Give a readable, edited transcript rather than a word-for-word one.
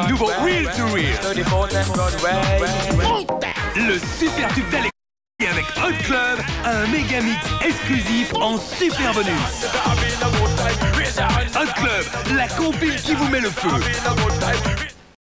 nouveau Real to Real. Le super tube d'Alex avec Hot Club, un méga mix exclusif en super bonus. Hot Club, la compile qui vous met le feu.